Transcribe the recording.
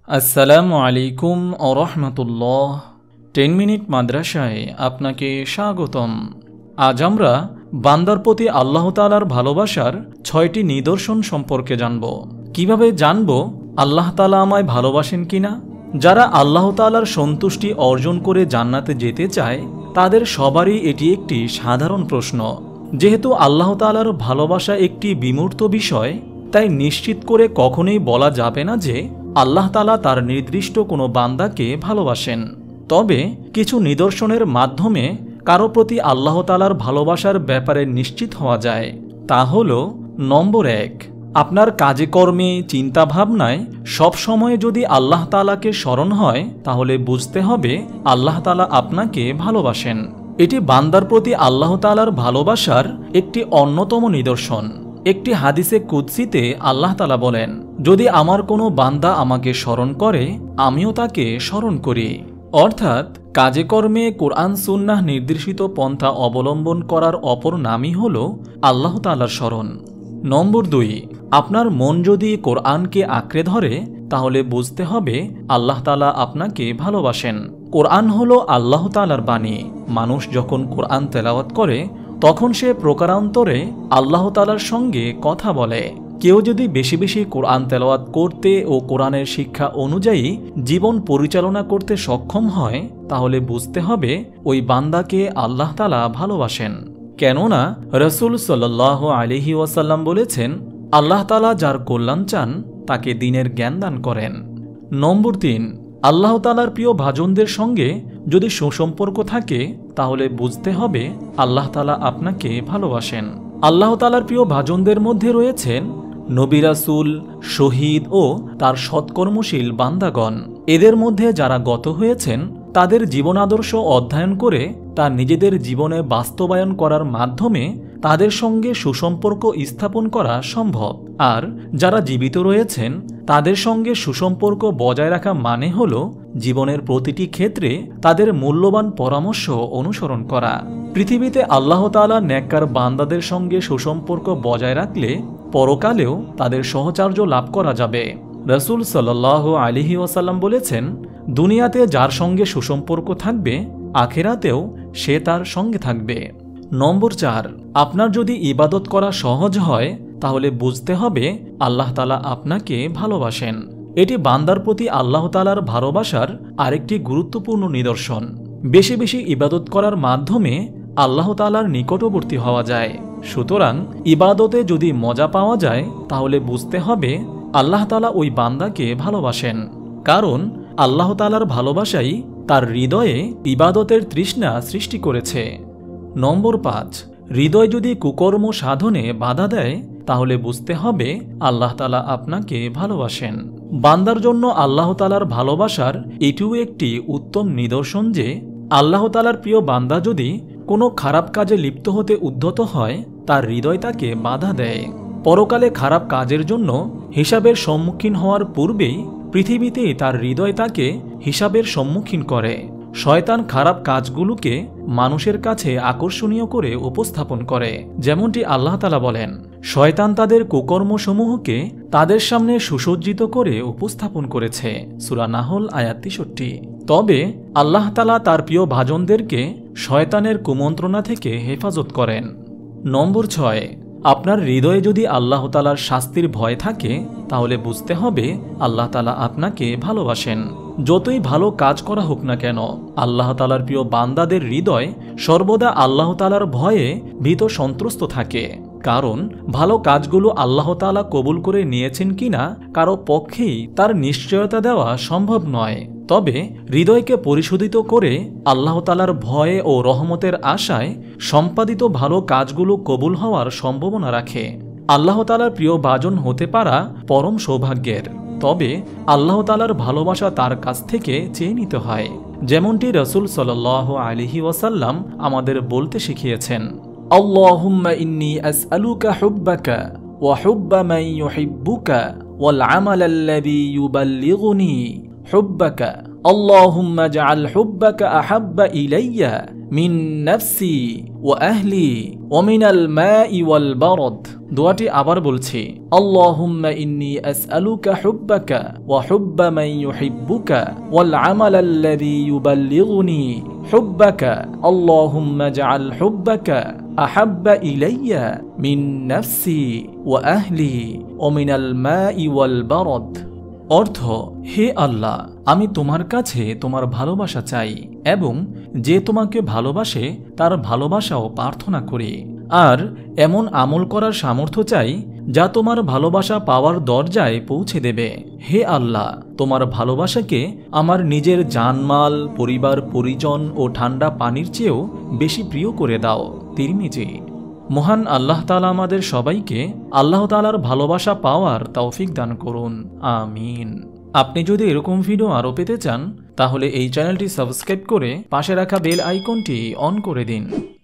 আসসালামু আলাইকুম ও রহমতুল্লাহ। 10 মিনিট মাদ্রাসায় আপনাকে স্বাগতম। আজ আমরা বান্দার প্রতি আল্লাহ তাআলার ভালোবাসার 6টি নিদর্শন সম্পর্কে জানব। কিভাবে জানব আল্লাহ তাআলা আমায় ভালোবাসেন কিনা? যারা আল্লাহ তাআলার সন্তুষ্টি অর্জন করে জান্নাতে যেতে চায় তাদের সবারই এটি একটি সাধারণ প্রশ্ন। যেহেতু আল্লাহ তাআলার ভালোবাসা একটি বিমূর্ত বিষয়, তাই নিশ্চিত করে কখনোই বলা যাবে না যে আল্লাহ তাআলা তার নির্দিষ্ট কোনো বান্দাকে ভালোবাসেন। তবে কিছু নিদর্শনের মাধ্যমে কারো প্রতি আল্লাহ তাআলার ভালোবাসার ব্যাপারে নিশ্চিত হওয়া যায়। তা হল, নম্বর 1, আপনার কাজে কর্মে চিন্তাভাবনায় সবসময় যদি আল্লাহ তাআলাকে স্মরণ হয় তাহলে বুঝতে হবে আল্লাহ তাআলা আপনাকে ভালোবাসেন। এটি বান্দার প্রতি আল্লাহ তাআলার ভালোবাসার একটি অন্যতম নিদর্শন। একটি হাদিসে কুদসিতে আল্লাহ তাআলা বলেন, যদি আমার কোনো বান্দা আমাকে স্মরণ করে আমিও তাকে স্মরণ করি। অর্থাৎ কাজে কর্মে কোরআন সুন্নাহ নির্দেশিত পন্থা অবলম্বন করার অপর নামই হল আল্লাহ তাআলার স্মরণ। নম্বর 2, আপনার মন যদি কোরআনকে আঁকড়ে ধরে তাহলে বুঝতে হবে আল্লাহ তাআলা আপনাকে ভালোবাসেন। কোরআন হলো আল্লাহ তাআলার বাণী। মানুষ যখন কোরআন তেলাওয়াত করে তখন সে প্রকারান্তরে আল্লাহ তাআলার সঙ্গে কথা বলে। কেউ যদি বেশি বেশি কোরআন তেলাওয়াত করতে ও কোরআনের শিক্ষা অনুযায়ী জীবন পরিচালনা করতে সক্ষম হয় তাহলে বুঝতে হবে ওই বান্দাকে আল্লাহ তাআলা ভালোবাসেন। কেননা রাসূল সাল্লাল্লাহু আলাইহি ওয়াসাল্লাম বলেছেন, আল্লাহ তাআলা যার কল্যাণ চান তাকে দ্বীনের জ্ঞান দান করেন। নম্বর 3, আল্লাহ তাআলার প্রিয় ভাজনদের সঙ্গে যদি সুসম্পর্ক থাকে তাহলে বুঝতে হবে আল্লাহ তাআলা আপনাকে ভালোবাসেন। আল্লাহ তাআলার প্রিয় ভাজনদের মধ্যে রয়েছেন নবী রাসূল, শহীদ ও তার সৎকর্মশীল বান্দাগণ। এদের মধ্যে যারা গত হয়েছেন তাদের জীবন আদর্শ অধ্যয়ন করে তা নিজেদের জীবনে বাস্তবায়ন করার মাধ্যমে তাদের সঙ্গে সুসম্পর্ক স্থাপন করা সম্ভব। আর যারা জীবিত রয়েছেন তাদের সঙ্গে সুসম্পর্ক বজায় রাখা মানে হল জীবনের প্রতিটি ক্ষেত্রে তাদের মূল্যবান পরামর্শ অনুসরণ করা। পৃথিবীতে আল্লাহ তাআলা নেককার বান্দাদের সঙ্গে সুসম্পর্ক বজায় রাখলে পরকালেও তাদের সহচর্য লাভ করা যাবে। রাসূল সাল্লাল্লাহু আলাইহি ওয়াসাল্লাম বলেছেন, দুনিয়াতে যার সঙ্গে সুসম্পর্ক থাকবে আখিরাতেও সে তার সঙ্গে থাকবে। নম্বর 4, আপনার যদি ইবাদত করা সহজ হয় তাহলে বুঝতে হবে আল্লাহ তাআলা আপনাকে ভালোবাসেন। এটি বান্দার প্রতি আল্লাহ তাআলার ভালোবাসার আরেকটি গুরুত্বপূর্ণ নিদর্শন। বেশি বেশি ইবাদত করার মাধ্যমে আল্লাহ তাআলার নিকটবর্তী হওয়া যায়। সুতরাং ইবাদতে যদি মজা পাওয়া যায় তাহলে বুঝতে হবে আল্লাহ তাআলা ওই বান্দাকে ভালোবাসেন। কারণ আল্লাহ তাআলার ভালোবাসাই তার হৃদয়ে ইবাদতের তৃষ্ণা সৃষ্টি করেছে। নম্বর 5, হৃদয় যদি কুকর্ম সাধনে বাধা দেয় তাহলে বুঝতে হবে আল্লাহ তাআলা আপনাকে ভালোবাসেন। বান্দার জন্য আল্লাহ তাআলার ভালোবাসার এটিও একটি উত্তম নিদর্শন যে আল্লাহ তাআলার প্রিয় বান্দা যদি কোনো খারাপ কাজে লিপ্ত হতে উদ্যত হয় তার হৃদয় তাকে বাধা দেয়। পরকালে খারাপ কাজের জন্য হিসাবের সম্মুখীন হওয়ার পূর্বেই পৃথিবীতেই তার হৃদয় তাকে হিসাবের সম্মুখীন করে। শয়তান খারাপ কাজগুলোকে মানুষের কাছে আকর্ষণীয় করে উপস্থাপন করে। যেমনটি আল্লাহ তাআলা বলেন, শয়তান তাদের কুকর্মসমূহকে তাদের সামনে সুসজ্জিত করে উপস্থাপন করেছে। সূরা নাহল আয়াত 63। তবে আল্লাহ তাআলা তার প্রিয় ভাজনদেরকে শয়তানের কুমন্ত্রণা থেকে হেফাজত করেন। নম্বর 6, আপনার হৃদয়ে যদি আল্লাহ তাআলার শাস্তির ভয় থাকে তাহলে বুঝতে হবে আল্লাহ তাআলা আপনাকে ভালোবাসেন। যতই ভালো কাজ করা হোক না কেন আল্লাহ তাআলার প্রিয় বান্দাদের হৃদয় সর্বদা আল্লাহ তাআলার ভয়ে ভীত সন্ত্রস্ত থাকে। কারণ ভালো কাজগুলো আল্লাহ তাআলা কবুল করে নিয়েছেন কিনা কারো পক্ষেই তার নিশ্চয়তা দেওয়া সম্ভব নয়। তবে হৃদয়কে পরিশোধিত করে আল্লাহ তাআলার ভয়ে ও রহমতের আশায় সম্পাদিত ভালো কাজগুলো কবুল হওয়ার সম্ভাবনা রাখে। আল্লাহ তাআলার প্রিয় ভাজন হতে পারা পরম সৌভাগ্যের। তবে আল্লাহ তাআলার ভালোবাসা তার কাছ থেকে চেয়ে নিতে হয়। যেমনটি রাসূল সাল্লাল্লাহু আলাইহি ওয়াসাল্লাম আমাদের বলতে শিখিয়েছেন, আল্লাহুম্মা ইন্নী আসআলুকা হুব্বাকা ওয়া হুব্বা মান ইউহিব্বুকা ওয়াল আমালাল্লাযী ইউবাল্লিগুনি হুব্বাকা আল্লাহুম্মা জাআল হুব্বাকা আহাব্বা ইলাইয়া মিন নাফসি ওয়া আহলি ওয়া মিনাল মাই ওয়াল বারদ। দোয়াটি আবার বলছি, আল্লাহুম্মা ইন্নী আসআলুকা হুব্বাকা ওয়া হুব্বা মান ইউহিব্বুকা ওয়াল আমালাল্লাযী ইউবাল্লিগুনি হুব্বাকা। আল্লাহুম্মা জাআল হুব্বাকা আহাব্বা ইলাইয়া মিন নাফসি ওয়া আহলি ওয়া মিনাল মাই ওয়াল বারদ। অর্থ, হে আল্লাহ, আমি তোমার কাছে তোমার ভালোবাসা চাই এবং যে তোমাকে ভালোবাসে তার ভালোবাসাও প্রার্থনা করি, আর এমন আমল করার সামর্থ্য চাই যা তোমার ভালোবাসা পাওয়ার দরজায় পৌঁছে দেবে। হে আল্লাহ, তোমার ভালোবাসাকে আমার নিজের জানমাল, পরিবার পরিজন ও ঠান্ডা পানির চেয়েও বেশি প্রিয় করে দাও। তিরমিজি। মহান আল্লাহ তাআলা আমাদের সবাইকে আল্লাহ তাআলার ভালোবাসা পাওয়ার তৌফিক দান করুন। আমিন। আপনি যদি এরকম ভিডিও আরও পেতে চান তাহলে এই চ্যানেলটি সাবস্ক্রাইব করে পাশে রাখা বেল আইকনটি অন করে দিন।